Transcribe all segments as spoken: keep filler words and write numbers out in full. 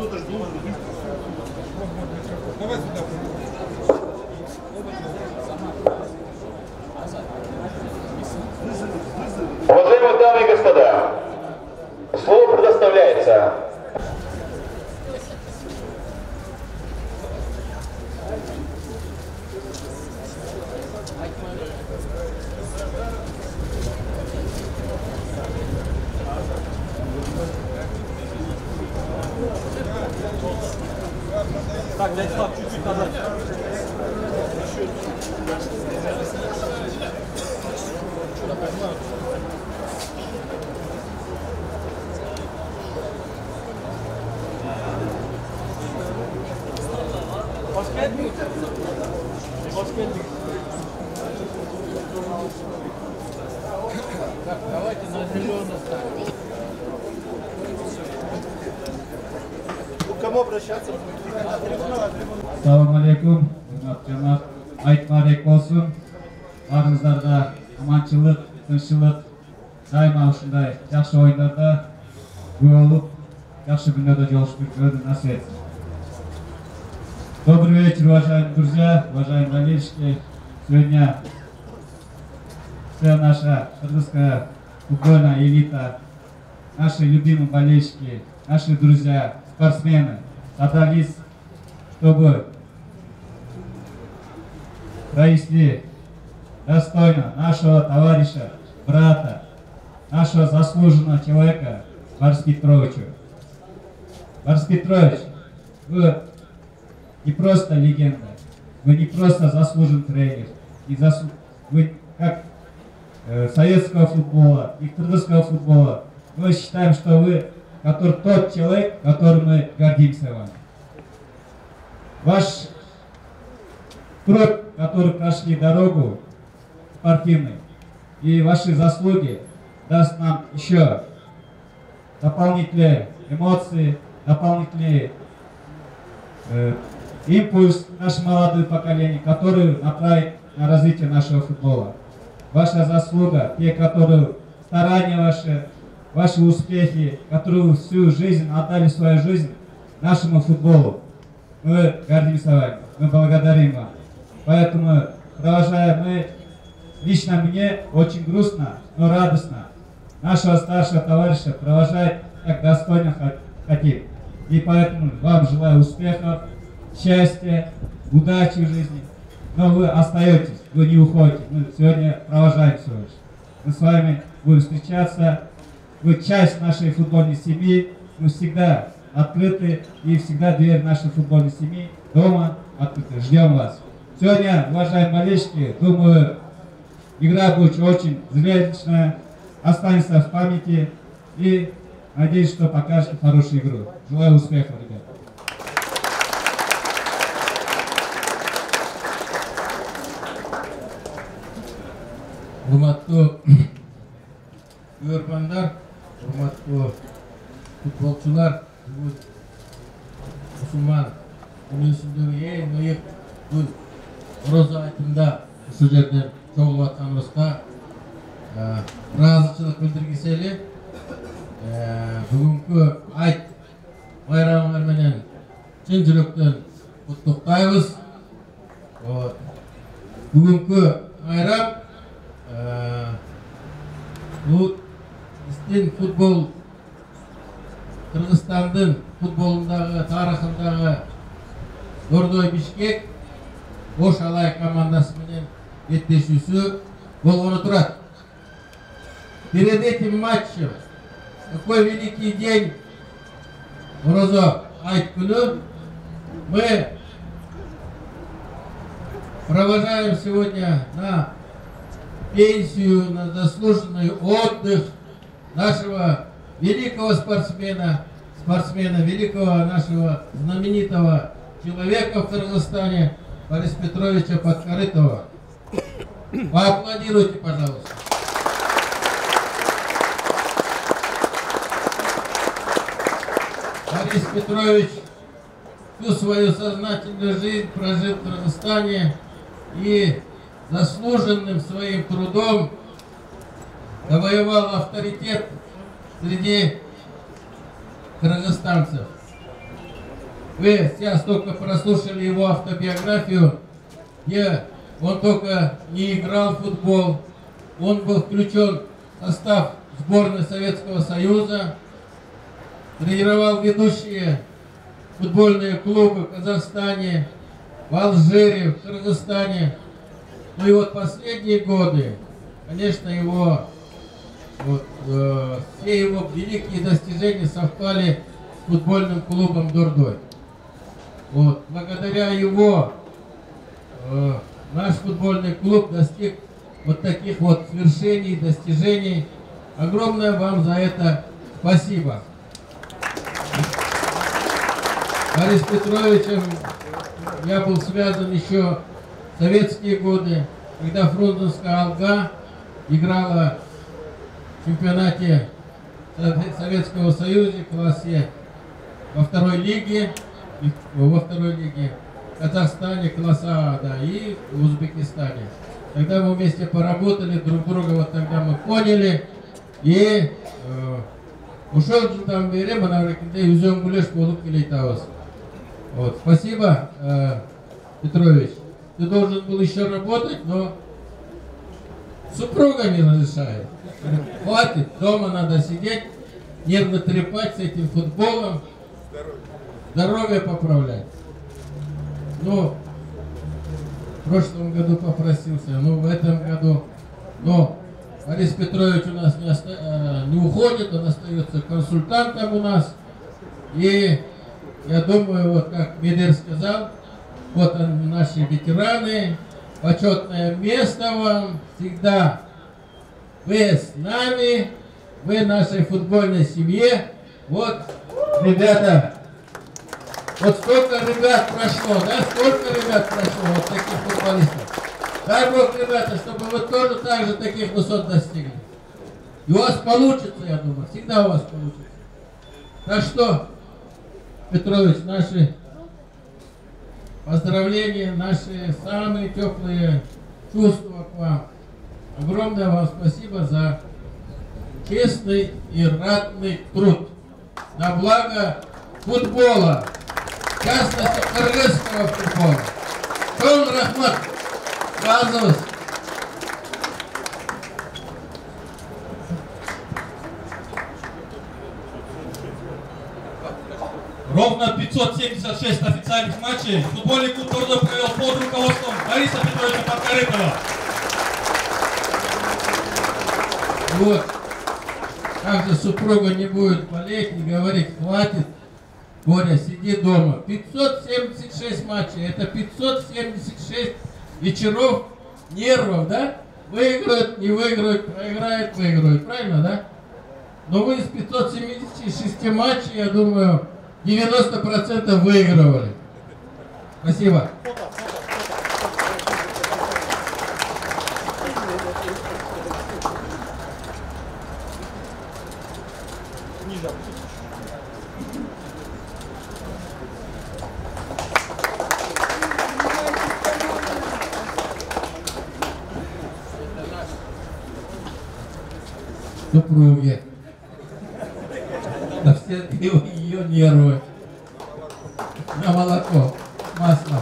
кто-то ждет. Давай сюда. Уважаемые дамы и господа, слово предоставляется Так, дядь Слав, чуть-чуть назад. Hoş geldin. Hoş geldin. Так, давайте на зеленый ставим. К кому обращаться? Assalomu alaykum, hurmatli janob. Aytmarik bo'lsin. Baringizlarda amanchilik, tinchlik, doimo shunday yaxshi o'yinlarda gol olib, yaxshi dunyoda jolishtirishni nasib etsin. Добрый вечер, уважаемые друзья, уважаемые болельщики. Сегодня вся наша кыргызская футбольная элита, наши любимые болельщики, наши друзья, спортсмены собрались, чтобы провести достойно нашего товарища, брата, нашего заслуженного человека Борис Петровича. Борис Петрович, вы не просто легенда, вы не просто заслуженный тренер, не заслу... вы как э, советского футбола и кыргызского футбола, мы считаем, что вы который, тот человек, которым мы гордимся вами. Ваш труд, который прошли дорогу спортивной, и ваши заслуги даст нам еще дополнительные эмоции, дополнительные э, импульс нашему молодое поколение, которое направит на развитие нашего футбола. Ваша заслуга, те, которые старания ваши, ваши успехи, которые всю жизнь отдали свою жизнь нашему футболу. Мы гордимся вами, мы благодарим вам. Поэтому, продолжая, мы, лично мне очень грустно, но радостно нашего старшего товарища провожать как достойно хотим. И поэтому вам желаю успехов, счастья, удачи в жизни. Но вы остаетесь, вы не уходите. Мы сегодня провожаем всего лишь. Мы с вами будем встречаться. Вы часть нашей футбольной семьи. Мы всегда открыты, и всегда дверь нашей футбольной семьи дома открыты. Ждем вас. Сегодня, уважаемые болельщики, думаю, игра будет очень зрелищная, останется в памяти, и надеюсь, что покажете хорошую игру. Желаю успехов, ребят. Hurmatli ko'rpanlar, hurmatli futbolchilar, musulmon dunyosidagi eng buyuk bu Ro'za aytimida shu yerda cho'g'layotganimizga rozichilik bildirgisi bugungi ayt bayramlar bilan chin yurakdan qutlug'laymiz. Bugungi bayram bu istin futbol Kırgızstan'ın futbolundagi tarixindagi Dordoy Bishkek Boş Alay komandasi bilan yetishuvsi bo'lgani turadi. Перед этим матчем, такой великий день, Ro'za ayt kuni, мы провожаем сегодня на пенсию, на заслуженный отдых нашего великого спортсмена, спортсмена, великого нашего знаменитого человека в Кыргызстане, Бориса Петровича Подкорытова. Поаплодируйте, пожалуйста. Борис Петрович всю свою сознательную жизнь прожил в Кыргызстане и заслуженным своим трудом завоевал авторитет среди кыргызстанцев. Вы сейчас только прослушали его автобиографию, где он только не играл в футбол, он был включен в состав сборной Советского Союза, тренировал ведущие футбольные клубы в Казахстане, в Алжире, в Кыргызстане. Ну и вот последние годы, конечно, его, вот, э, все его великие достижения совпали с футбольным клубом Дордой. Вот, благодаря его э, наш футбольный клуб достиг вот таких вот свершений, достижений. Огромное вам за это спасибо. Борис Петровичем я был связан еще в советские годы, когда Фрунзенская «Алга» играла в чемпионате Советского Союза в классе во второй лиге, во второй лиге в Казахстане класса А, да, и в Узбекистане. Тогда мы вместе поработали, друг друга вот тогда мы поняли, и э, ушел там берем, она үзем гулеш полуп келейтавыз. Вот, спасибо, э, Петрович. Ты должен был еще работать, но супруга не разрешает. Хватит, дома надо сидеть, нервно трепать с этим футболом, здоровье поправлять. Ну, в прошлом году попросился, ну в этом году. Но Борис Петрович у нас не, оста... не уходит, он остается консультантом у нас. И я думаю, вот как Медер сказал, вот они, наши ветераны, почетное место вам всегда. Вы с нами, вы в нашей футбольной семье. Вот, ребята, вот сколько ребят прошло, да, сколько ребят прошло, вот таких футболистов. Дай Бог, ребята, чтобы вы тоже так же таких высот достигли. И у вас получится, я думаю, всегда у вас получится. Так что, Петрович, наши поздравления, наши самые теплые чувства к вам. Огромное вам спасибо за честный и ратный труд на благо футбола, в частности кыргызского футбола. Шон рахмат, разовость. Ровно пятьсот семьдесят шесть официальных матчей футбольный клуб Дордой провел под руководством Бориса Петровича Подкорытова. Вот, как же супруга не будет болеть и говорить, хватит, Боря, сиди дома. пятьсот семьдесят шесть матчей, это пятьсот семьдесят шесть вечеров нервов, да? Выиграют, не выиграют, проиграют, выиграют, правильно, да? Но вы из пятисот семидесяти шести матчей, я думаю, девяносто процентов выигрывали. Спасибо. Супруги. На все ее, ее нервы. На молоко, масло.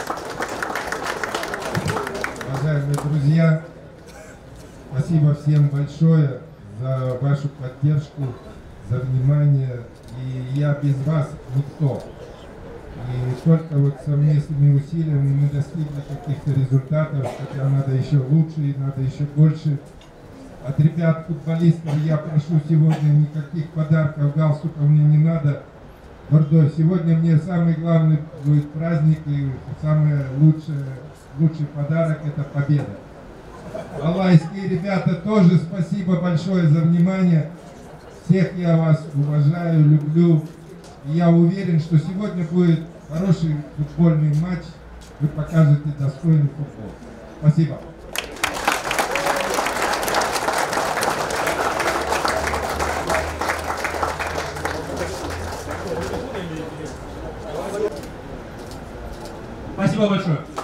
Уважаемые друзья, спасибо всем большое за вашу поддержку, за внимание. И я без вас никто. И только вот совместными усилиями мы достигли каких-то результатов, хотя надо еще лучше и надо еще больше. От ребят футболистов я прошу сегодня никаких подарков, галстуков мне не надо. Дордой, сегодня мне самый главный будет праздник и самый лучший, лучший подарок — это победа. Алайские ребята, тоже спасибо большое за внимание. Всех я вас уважаю, люблю. И я уверен, что сегодня будет хороший футбольный матч. Вы покажете достойный футбол. Спасибо. Спасибо большое.